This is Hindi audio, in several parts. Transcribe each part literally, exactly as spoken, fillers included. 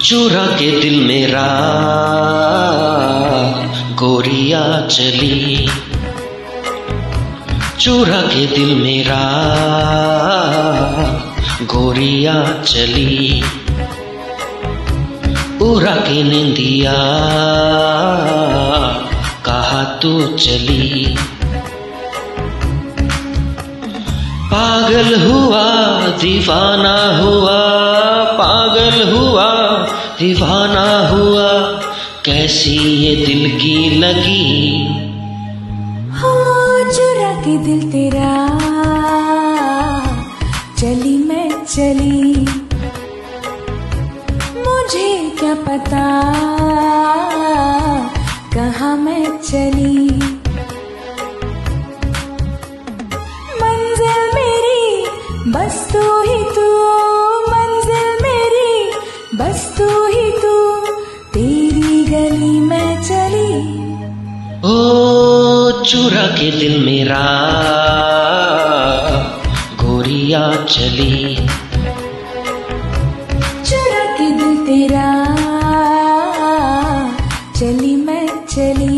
चुरा के दिल मेरा गोरिया चली, चुरा के दिल मेरा गोरिया चली, उड़ा के निंदिया कहा तू चली। पागल हुआ दीवाना हुआ, पागल हुआ दीवाना हुआ, कैसी ये दिल की लगी। हो चुरा के दिल तेरा चली मैं चली, मुझे क्या पता कहाँ मैं चली। मंजिल मेरी बस तू ही तू, मंजिल मेरी बस तू ही तू, तेरी गली में चली। ओ चुरा के दिल मेरा गोरिया चली, चुरा के दिल तेरा चली मैं चली।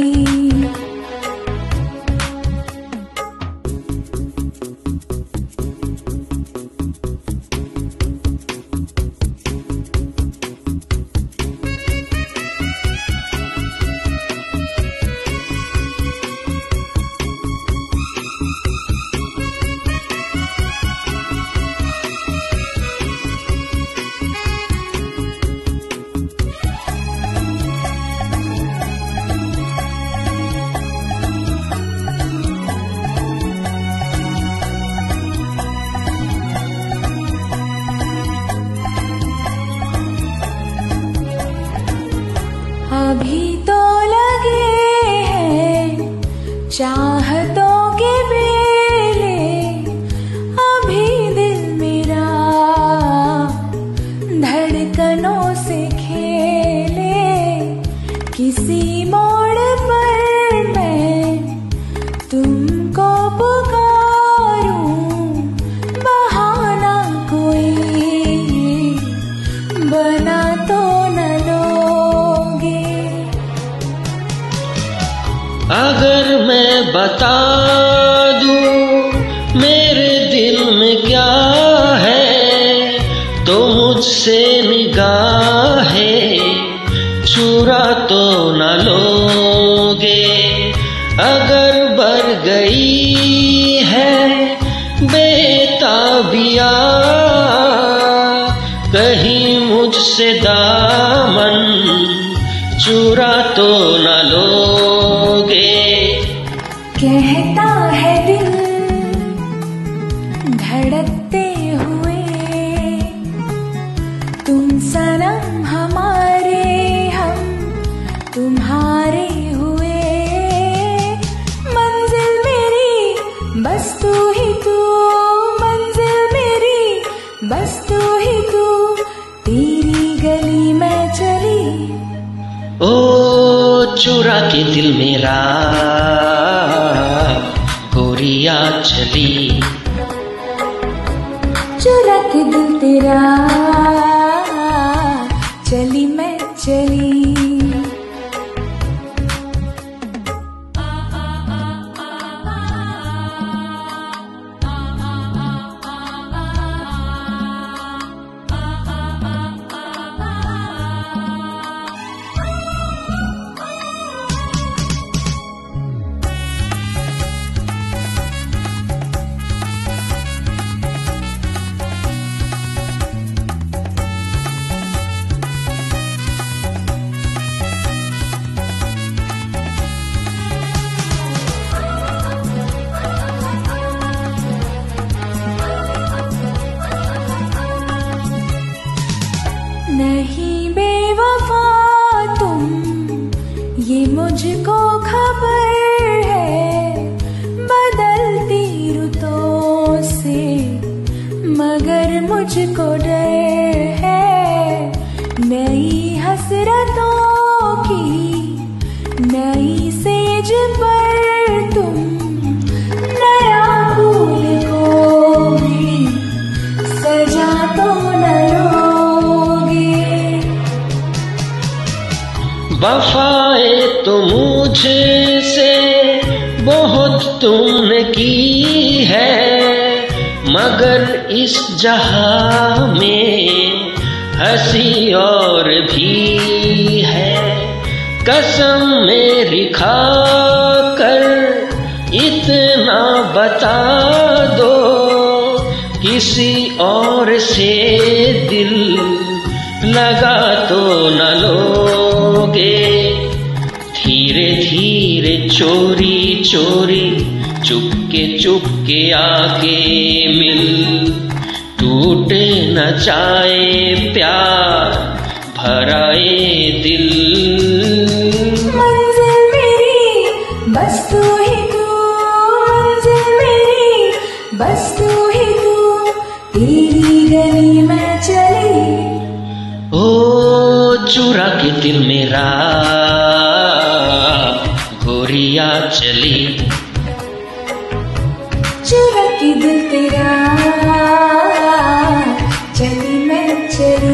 अभी तो लगे हैं चाहतों के बेले, अभी दिल मेरा धड़कनों से खेले, किसी मोड़ पर मैं तुमको पुकारूं, बहाना कोई बना तो न अगर मैं बता दूं मेरे दिल में क्या है, तो मुझसे निगाहें चुरा तो न लोगे। अगर बढ़ गई है बेताबिया कहीं मुझसे दामन चुरा तो न लोगे। कहता है दिल धड़कते हुए, तुम सनम हमारे हम तुम्हारे हुए। मंजिल मेरी बस तू ही तू, मंजिल मेरी बस तू ही तू, तेरी गली में चली। ओ चुरा के दिल मेरा गोरिया चली, चुरा के दिल तेरा चली मैं चली। नहीं बेवफा तुम ये मुझको खबर है, बदलती रुतों से मगर मुझको डर है। नई हसरतों की नई सेज पर तुम नया फूल को भी सजा तो न लोगे। वफाए तो मुझसे बहुत तुमने की है, मगर इस जहां में हंसी और भी है। कसम मेरी खाकर इतना बता दो, किसी और से दिल लगा तो न लोगे। धीरे धीरे चोरी चोरी चुपके चुपके आके मिल, टूटे न जाए प्यार भरा ये दिल। मंजिल मेरी बस तू ही तू, मंजिल मेरी बस तू ही तू, तेरी गली में चली। ओ चुरा के दिल मेरा गोरिया चली, चुरा के दिल तेरा चली मैं चली।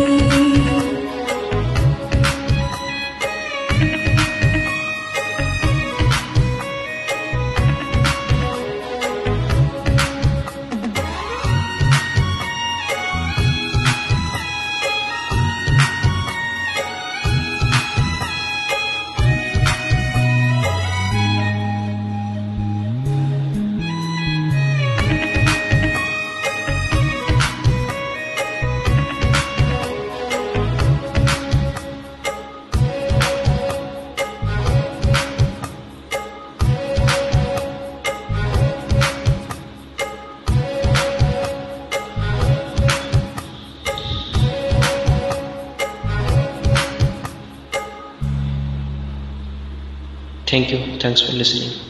Thank you. Thanks for listening.